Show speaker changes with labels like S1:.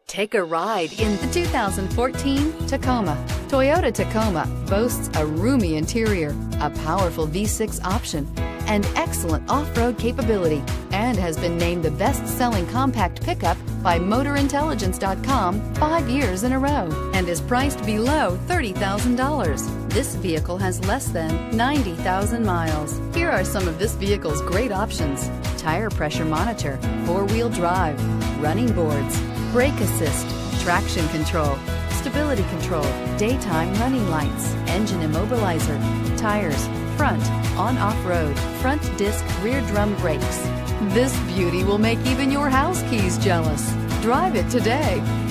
S1: Take a ride in the 2014 Tacoma. Toyota Tacoma boasts a roomy interior, a powerful V6 option, and excellent off-road capability, and has been named the best-selling compact pickup by MotorIntelligence.com 5 years in a row, and is priced below $30,000. This vehicle has less than 90,000 miles. Here are some of this vehicle's great options: tire pressure monitor, four-wheel drive, running boards, brake assist, traction control, stability control, daytime running lights, engine immobilizer, tires, front, on-off-road, front disc rear drum brakes. This beauty will make even your house keys jealous. Drive it today.